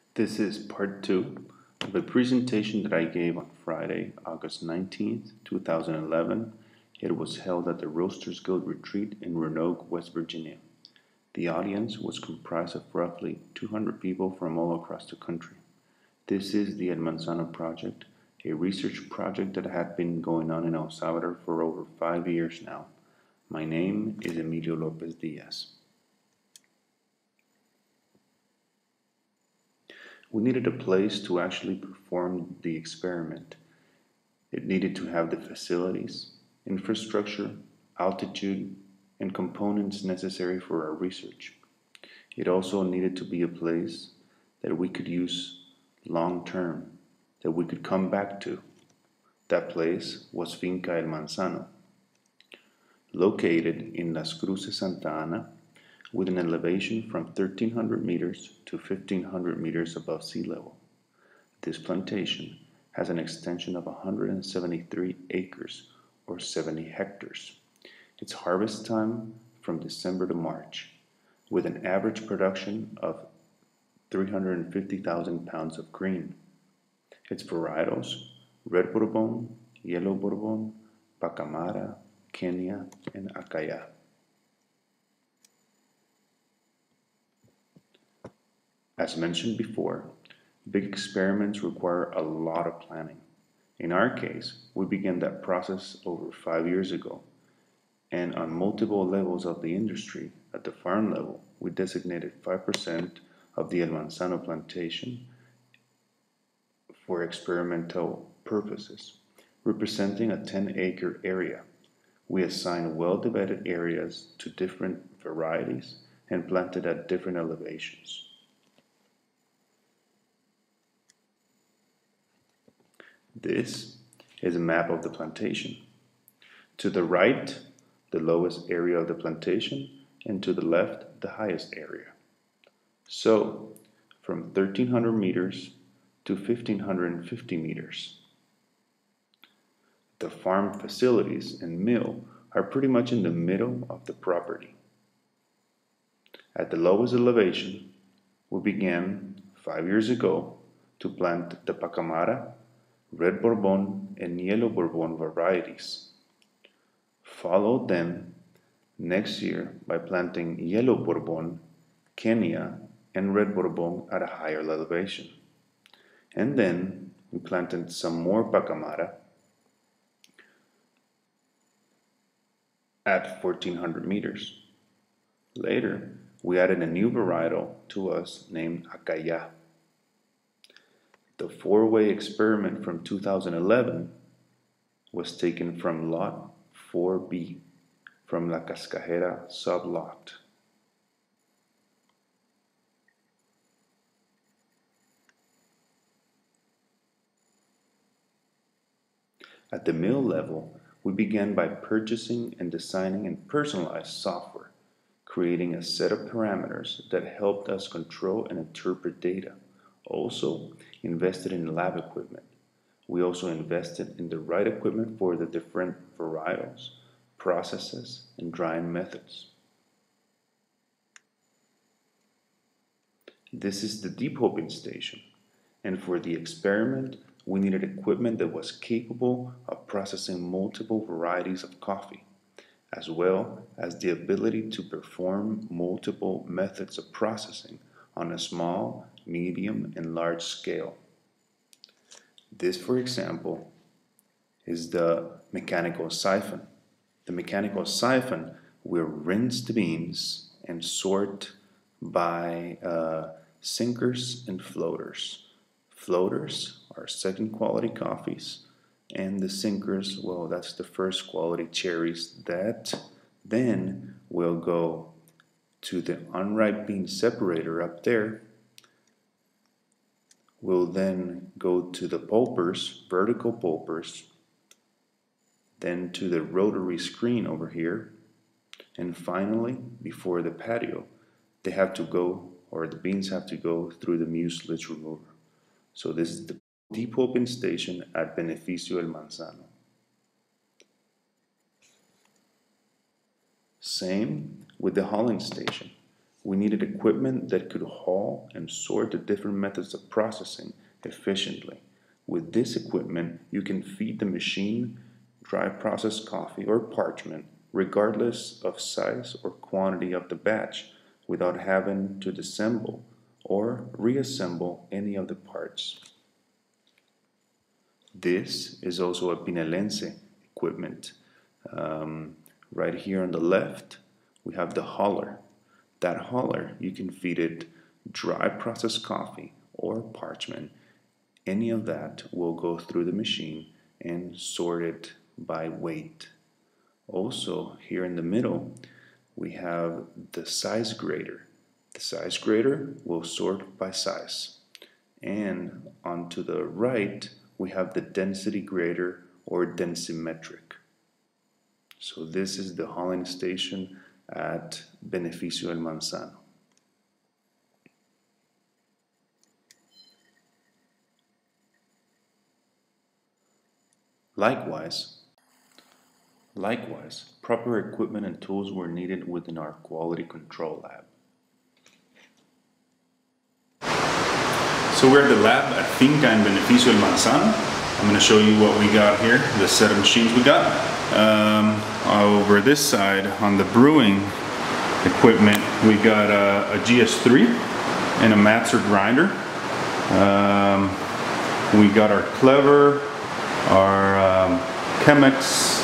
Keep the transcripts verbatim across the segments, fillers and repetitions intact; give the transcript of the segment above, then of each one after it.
This is part two of a presentation that I gave on Friday, August nineteenth, two thousand eleven. It was held at the Roasters Guild Retreat in Roanoke, West Virginia. The audience was comprised of roughly two hundred people from all across the country. This is the El Manzano Project, a research project that had been going on in El Salvador for over five years now. My name is Emilio Lopez Diaz. We needed a place to actually perform the experiment. It needed to have the facilities, infrastructure, altitude, and components necessary for our research. It also needed to be a place that we could use long term, that we could come back to. That place was Finca El Manzano, located in Las Cruces, Santa Ana, with an elevation from thirteen hundred meters to fifteen hundred meters above sea level. This plantation has an extension of one hundred seventy-three acres, or seventy hectares. Its harvest time from December to March, with an average production of three hundred fifty thousand pounds of green. Its varietals: Red Bourbon, Yellow Bourbon, Pacamara, Kenya, and Acaya. As mentioned before, big experiments require a lot of planning. In our case, we began that process over five years ago, and on multiple levels of the industry, at the farm level, we designated five percent of the El Manzano plantation for experimental purposes, representing a ten acre area. We assigned well-divided areas to different varieties and planted at different elevations. This is a map of the plantation. To the right, the lowest area of the plantation, and to the left, the highest area. So, from thirteen hundred meters to fifteen fifty meters. The farm facilities and mill are pretty much in the middle of the property. At the lowest elevation, we began five years ago to plant the Pacamara, Red Bourbon, and Yellow Bourbon varieties. Followed then next year by planting Yellow Bourbon, Kenya, and Red Bourbon at a higher elevation. And then we planted some more Pacamara at fourteen hundred meters. Later, we added a new varietal to us named Acaya. The four-way experiment from two thousand eleven was taken from lot four B, from La Cascajera sublot. At the mill level, we began by purchasing and designing and personalized software, creating a set of parameters that helped us control and interpret data. Also, invested in lab equipment. We also invested in the right equipment for the different varietals, processes, and drying methods. This is the deep hopping station, and for the experiment, we needed equipment that was capable of processing multiple varieties of coffee, as well as the ability to perform multiple methods of processing on a small, medium, and large scale. This, for example, is the mechanical siphon. The mechanical siphon will rinse the beans and sort by uh, sinkers and floaters. Floaters are second quality coffees, and the sinkers, well, that's the first quality cherries that then will go to the unripe bean separator up there. Will then go to the pulpers, vertical pulpers, then to the rotary screen over here, and finally, before the patio, they have to go, or the beans have to go through the mucilage remover. So this is the deep hopping station at Beneficio El Manzano. Same with the hulling station. We needed equipment that could haul and sort the different methods of processing efficiently. With this equipment, you can feed the machine dry processed coffee or parchment, regardless of size or quantity of the batch, without having to disassemble or reassemble any of the parts. This is also a Pinelense equipment. Um, right here on the left, we have the hauler. That hauler, you can feed it dry processed coffee or parchment. Any of that will go through the machine and sort it by weight. Also, here in the middle, we have the size grader. The size grader will sort by size. And on to the right, we have the density grader or densimetric. So this is the hauling station at Beneficio El Manzano. Likewise, likewise, proper equipment and tools were needed within our quality control lab. So we're at the lab at Finca and Beneficio El Manzano. I'm going to show you what we got here, the set of machines we got. Um, over this side, on the brewing equipment, we got a, a G S three and a Matzer grinder. Um, we got our Clever, our um, Chemex,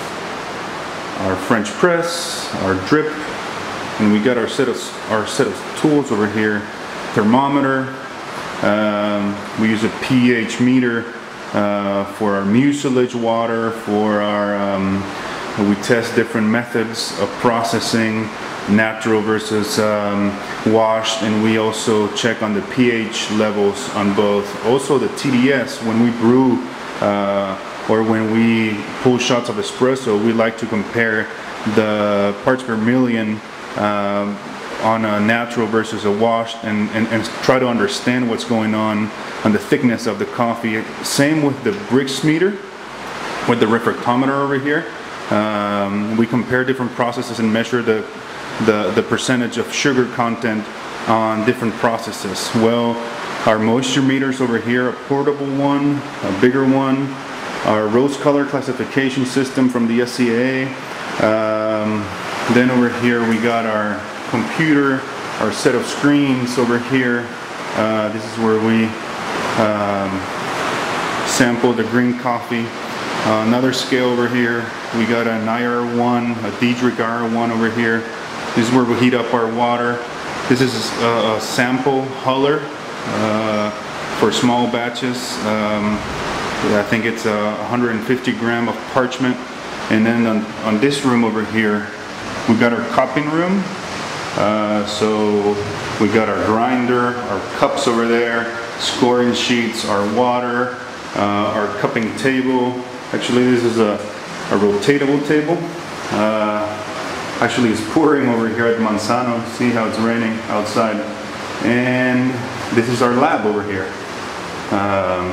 our French press, our drip, and we got our set of our set of tools over here. Thermometer. Um, we use a pH meter uh, for our mucilage water. For our um, we test different methods of processing, natural versus um, washed, and we also check on the pH levels on both. Also the T D S when we brew. Uh, or when we pull shots of espresso, we like to compare the parts per million um, on a natural versus a washed, and, and, and try to understand what's going on on the thickness of the coffee. Same with the Brix meter, with the refractometer over here. Um, we compare different processes and measure the, the, the percentage of sugar content on different processes. Well, our moisture meters over here, a portable one, a bigger one, our rose color classification system from the S C A. Um, then over here we got our computer, our set of screens over here. Uh, this is where we um, sample the green coffee. Uh, another scale over here, we got an I R one, a Diedrich I R one over here. This is where we heat up our water. This is a, a sample huller. Uh, for small batches. um, I think it's uh, one hundred fifty gram of parchment. And then on, on this room over here, we got our cupping room. Uh, so we got our grinder, our cups over there, scoring sheets, our water, uh, our cupping table. Actually, this is a, a rotatable table. Uh, actually, it's pouring over here at Manzano. See how it's raining outside. And this is our lab over here. Um,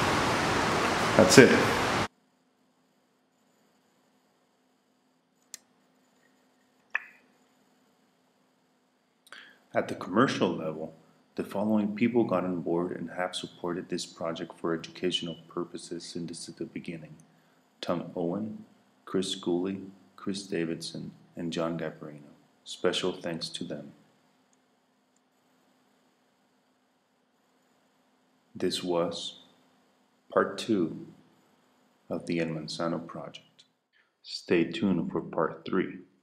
that's it. At the commercial level, the following people got on board and have supported this project for educational purposes since the beginning: Tom Owen, Chris Schooley, Chris Davidson, and John Gabarino. Special thanks to them. This was part two of the El Manzano project. Stay tuned for part three.